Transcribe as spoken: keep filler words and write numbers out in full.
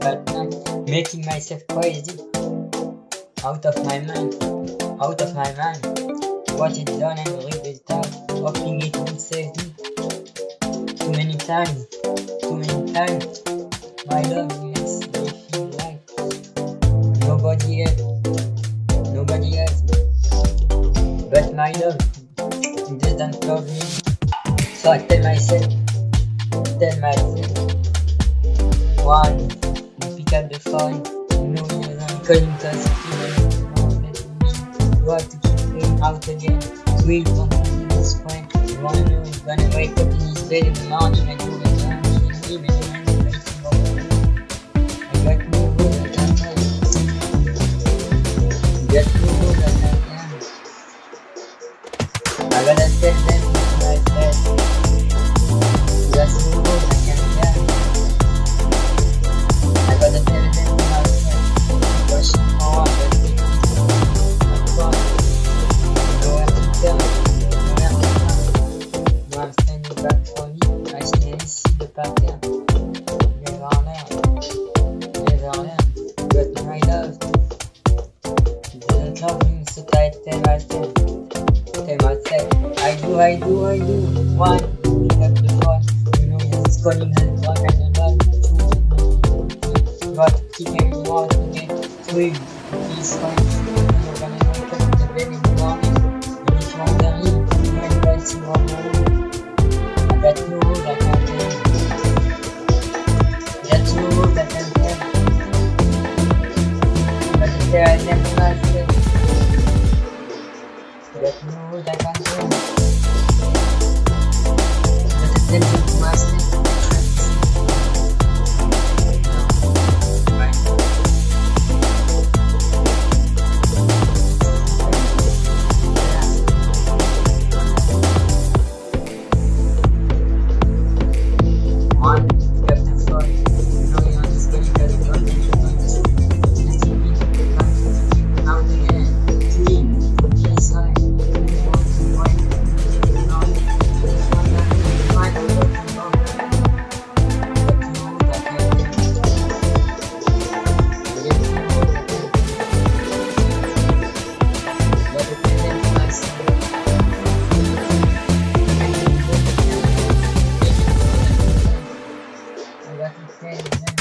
at night, making myself crazy, out of my mind, out of my mind. What it done and read the start, hoping it would save me. Too many times, too many times, my love makes me feel like nobody else, nobody else, but my love doesn't love me. So I tell myself, tell myself, one, you pick up the phone, you know you're not calling us, you have to keep going out again, sweet on this point, you wanna know you're gonna wake up in his bed in the morning and you will learn to him and you're waiting over him. I got no road I can tell you. Got no road I can tell you. I gotta tell them myself. That's no road I can tell you. I gotta tell them myself. Pushing forward, but they I'm fine. Nowhere to tell, nowhere to come. No, I'm standing back for me. I still see the pattern. Never learn, never learn. But my love doesn't love me, so I tell myself, tell myself, I do, I do, I do. One, pick up the phone. You know he's calling her drunk and you're not true. You got to keep him out to get thrilled. He's fine. You're gonna wake up in the bed in the morning. And if you're under him, you're going to see one more. I got no road I can tell you. That's no road I can tell you. But there I never myself. Got no road I can tell you. But attention to myself. One, pick up the phone. You know you're just going to get it done. You're going to see the T V. Out again. Clean. Inside. Walk to white. Not. One that you might have looked on. But you know that I can tell you. Yes, you know that I can tell you. But the thing is myself. I got to tell you.